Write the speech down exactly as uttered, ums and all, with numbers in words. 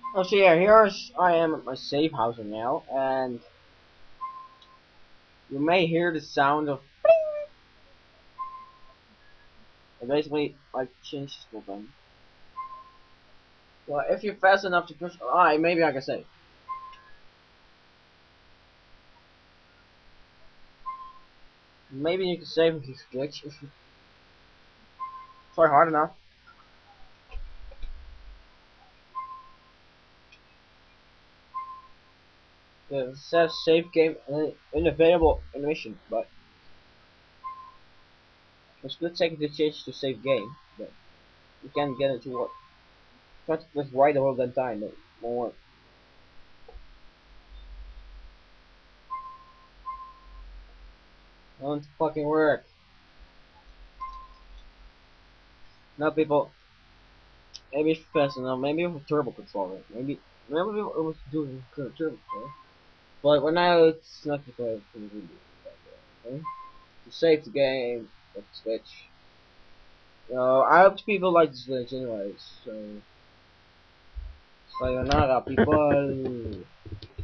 Oh, so yeah, here's I am at my safe house now, and you may hear the sound of. I basically like change the school button. Well, if you're fast enough to push, alright, maybe I can say. Maybe you can save if you glitch. Try hard enough. Yeah, it says save game uh, unavailable animation, but it's a good second to change to save game, but you can't get it to work. Try to press right the whole damn time, but it won't work. It won't fucking work. Now people, maybe it's fast enough, maybe with a turbo controller, maybe, maybe it was doing turbo controller. But when now it's not because it's really okay? To save the game, let's switch. So I hope people like this glitch anyways, so sayonara people.